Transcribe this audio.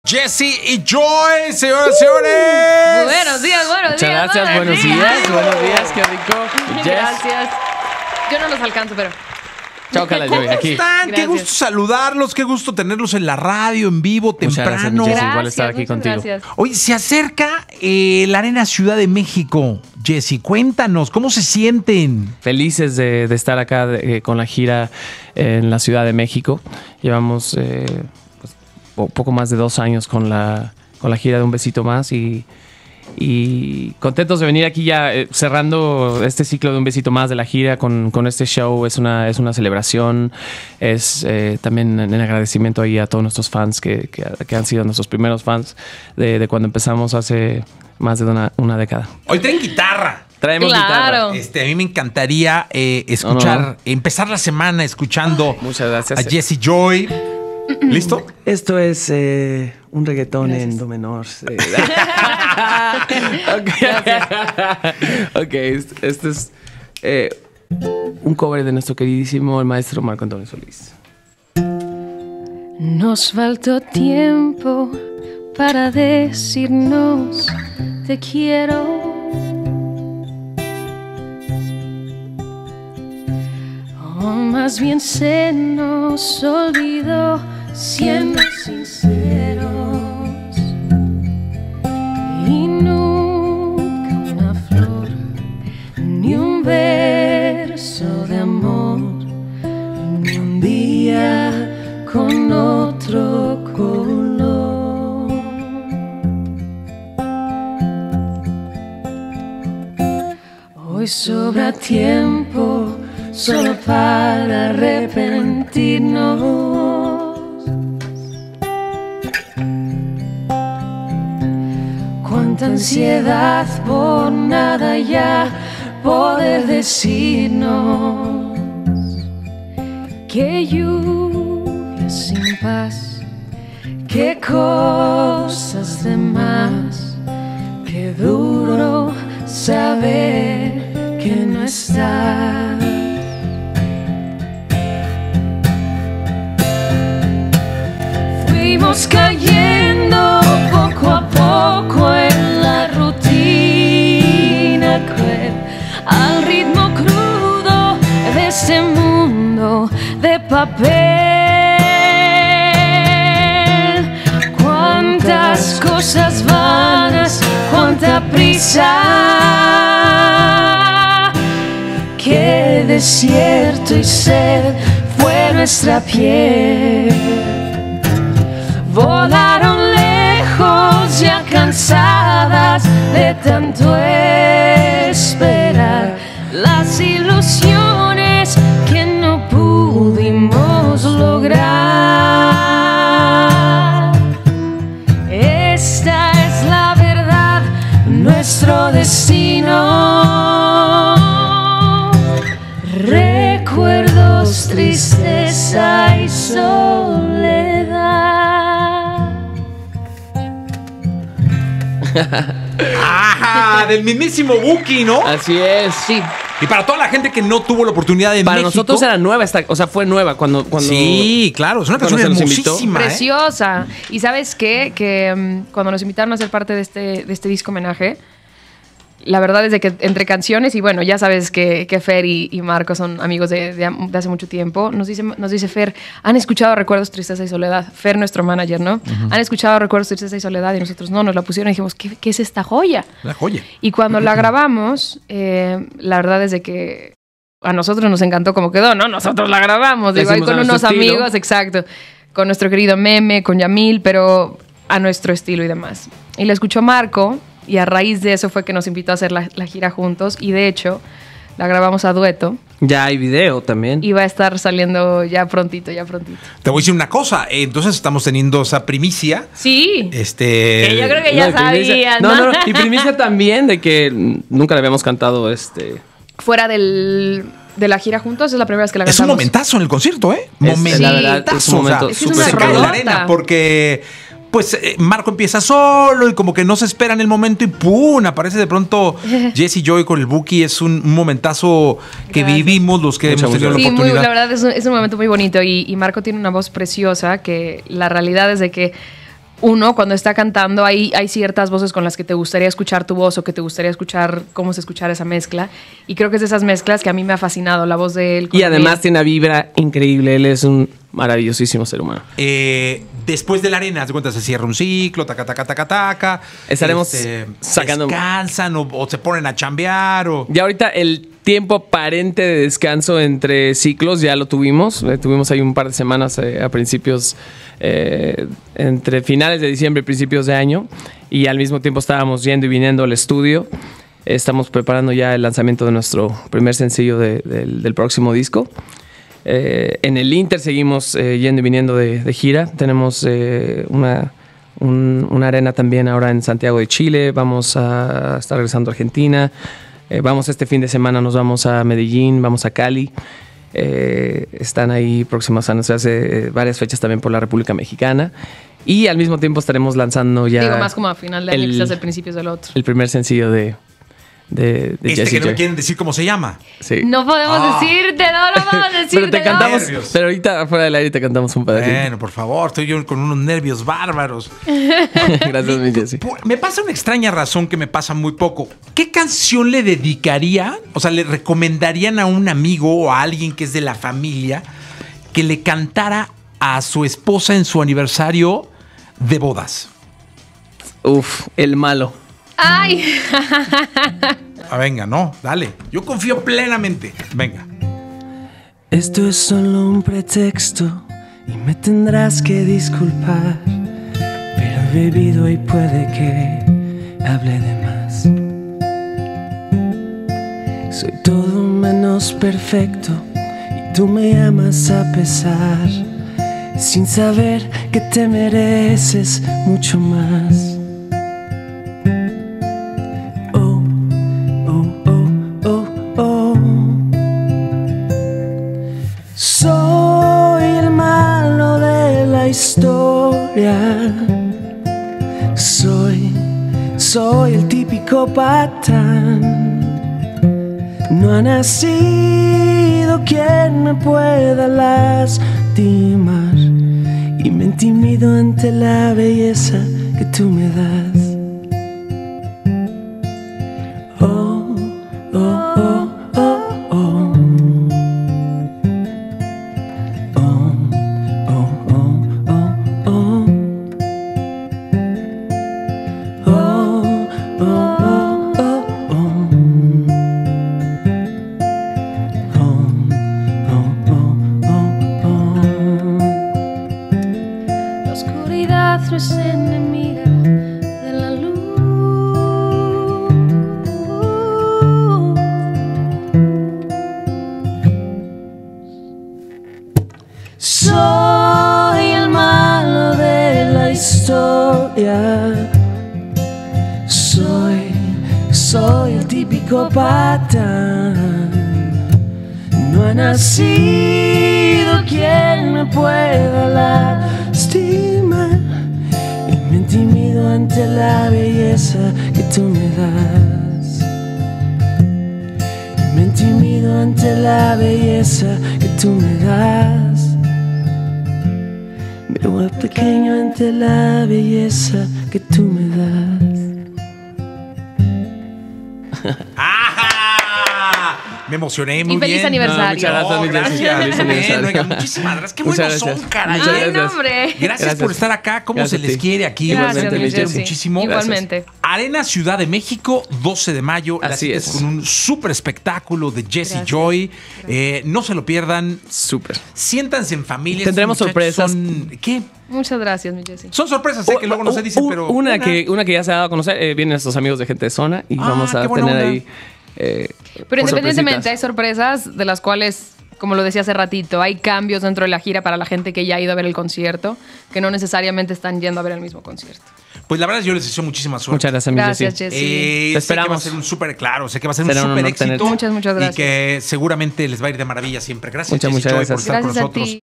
Jesse y Joy, señoras y señores. Buenos días, Muchas gracias, buenos días, qué rico. Gracias. Yo no los alcanzo, pero... Chócala, Joy, ¿Cómo aquí. están? Qué Gracias. gusto saludarlos, qué gusto tenerlos en la radio, en vivo, Muchas temprano. gracias, igual estar aquí muchas contigo. gracias. Hoy se acerca la Arena Ciudad de México. Jesse, cuéntanos, ¿cómo se sienten? Felices de estar acá con la gira en la Ciudad de México. Llevamos poco más de 2 años con la gira de Un Besito Más y contentos de venir aquí ya cerrando este ciclo de Un Besito Más de la gira con este show. Es una celebración, es también en agradecimiento ahí a todos nuestros fans que han sido nuestros primeros fans de cuando empezamos hace más de una década. Hoy traen guitarra. Traemos Claro. guitarra. A mí me encantaría empezar la semana escuchando Muchas gracias. a Jesse Joy. ¿Listo? Esto es un reggaetón en do menor. Ok, esto es un cover de nuestro queridísimo el maestro Marco Antonio Solís. Nos faltó tiempo para decirnos te quiero. O más bien se nos olvidó siendo sinceros. Y nunca una flor, ni un verso de amor, ni un día con otro color. Hoy sobra tiempo solo para arrepentirnos. Cuánta ansiedad por nada ya poder decirnos. Qué lluvia sin paz, qué cosas de más, qué duro saber que no estás. Fuimos cayendo poco a poco en la rutina cruel, al ritmo crudo de este mundo de papel. Cuántas cosas vanas, cuánta prisa, qué desierto y sed fue nuestra piel. Volaron lejos ya cansadas de tanto esperar las ilusiones que no pudimos lograr. Esta es la verdad, nuestro destino. Recuerdos, tristeza y soledad. ¡Ah! Del mismísimo Buki, ¿no? Así es. Sí. Y para toda la gente que no tuvo la oportunidad de Para México, nosotros era nueva, fue nueva cuando Sí, claro, es una canción cuando se nos invitó. hermosísima. Preciosa. Y ¿sabes qué? Que cuando nos invitaron a ser parte de este disco homenaje, la verdad es de que entre canciones, y bueno, ya sabes que Fer y Marco son amigos de hace mucho tiempo, nos dice Fer, ¿han escuchado Recuerdos, Tristeza y Soledad? Fer, nuestro manager, ¿no? ¿Han escuchado Recuerdos, Tristeza y Soledad? Y nosotros no, nos la pusieron y dijimos, ¿qué es esta joya? La joya. Y cuando la grabamos, la verdad es de que a nosotros nos encantó cómo quedó, ¿no? Nosotros la grabamos, La igual hicimos a con nuestro unos estilo. amigos, exacto, con nuestro querido Meme, con Yamil, pero a nuestro estilo y demás. Y la escuchó Marco, y a raíz de eso fue que nos invitó a hacer la gira juntos, y de hecho, la grabamos a dueto, Ya hay video también. y va a estar saliendo ya prontito. Te voy a decir una cosa, entonces estamos teniendo esa primicia. Sí, que yo creo que ya y primicia- sabías, No, y primicia también de que nunca le habíamos cantado fuera de la gira juntos, es la primera vez que la Es cantamos. un momentazo en el concierto, ¿eh? Es, la verdad, es un momento O sea, Es que es una se cae la rolota. arena porque pues Marco empieza solo y como que no se espera en el momento y ¡pum! Aparece de pronto Jesse Joy con el Buki. Es un momentazo que Gracias. vivimos los que Muchas, hemos tenido muchas la Sí, oportunidad. la verdad es un momento muy bonito y Marco tiene una voz preciosa que la realidad es de que uno, cuando está cantando, hay ciertas voces con las que te gustaría escuchar tu voz o que te gustaría escuchar cómo se escuchara esa mezcla. Y creo que es de esas mezclas que a mí me ha fascinado, la voz de él. Y además tiene una vibra increíble. Él es un maravillosísimo ser humano. Después de la arena, haz de cuenta, se cierra un ciclo, taca, taca, taca, taca. Estaremos sacando... Descansan o se ponen a chambear o... Ya ahorita el tiempo aparente de descanso entre ciclos ya lo tuvimos. Tuvimos ahí un par de semanas a principios... entre finales de diciembre y principios de año, y al mismo tiempo estábamos yendo y viniendo al estudio. Estamos preparando ya el lanzamiento de nuestro primer sencillo del próximo disco. En el Inter seguimos yendo y viniendo de gira. Tenemos una arena también ahora en Santiago de Chile. Vamos a estar regresando a Argentina. Vamos este fin de semana, nos vamos a Medellín, vamos a Cali. Están ahí próximas a hace varias fechas también por la República Mexicana, y al mismo tiempo estaremos lanzando ya... Digo, más como a final de año, quizás el principios del otro. El primer sencillo de Jesse que no Joy. quieren decir cómo se llama. Sí. No podemos decirte, no lo vamos a decir. Pero te cantamos, Nervios. pero ahorita fuera del aire te cantamos un pedacito. Bueno, por favor, estoy yo con unos nervios bárbaros. Gracias, mi Jesse. Me pasa una extraña razón que me pasa muy poco. ¿Qué canción le dedicaría, o sea, le recomendarían a un amigo o a alguien que es de la familia que le cantara a su esposa en su aniversario de bodas? Uf, el malo. ¡Ay! Venga, no, dale. Yo confío plenamente. Venga. Esto es solo un pretexto y me tendrás que disculpar, pero he bebido y puede que hable de más. Soy todo menos perfecto y tú me amas a pesar, sin saber que te mereces mucho más. Soy el malo de la historia. Soy el típico patán. No ha nacido quien me pueda lastimar, y me intimido ante la belleza que tú me das. Oh, oh, oh, oh, oh. La oscuridad no es enemiga de la luz. Soy el malo de la historia. Soy el típico patán. No ha nacido quien me pueda lastimar, y me intimido ante la belleza que tú me das. Y me intimido ante la belleza que tú me das. Me vuelvo pequeño ante la belleza que tú me das. Me emocioné muy Y feliz bien. aniversario. No, muchas gracias, mi Jesse. Gracias. Feliz aniversario. Oiga, muchísimas gracias. Qué Muchas buenos gracias. son, caray. Muchas Ay, no, gracias. hombre. Gracias por estar acá. ¿Cómo Gracias se a les ti. quiere aquí? Gracias, Igualmente, mi mi Quiero Jesse. muchísimo. Igualmente. Arena Ciudad de México, 12 de mayo. La Así cita es. Con un súper espectáculo de Jesse Gracias. Joy. No se lo pierdan. Súper. Siéntanse en familia. Tendremos Estos muchachos sorpresas. ¿Qué? Muchas gracias, mi Jessy. Son sorpresas, que luego no se dicen, pero... Una que ya se ha dado a conocer. Vienen estos amigos de Gente de Zona y vamos a qué buena tener onda. ahí... Pero independientemente hay sorpresas de las cuales, como lo decía hace ratito, hay cambios dentro de la gira para la gente que ya ha ido a ver el concierto, que no necesariamente están yendo a ver el mismo concierto. Pues la verdad yo les deseo muchísima suerte. Muchas gracias, mi Gracias, Jessy. Jessy. Sé que va a esperamos. ser un súper, claro, sé que va a ser Será un un súper honor éxito. tenerte. Muchas gracias. Y que seguramente les va a ir de maravilla siempre. Gracias, Muchas Jessy Joy, gracias. por estar con Gracias a nosotros. ti.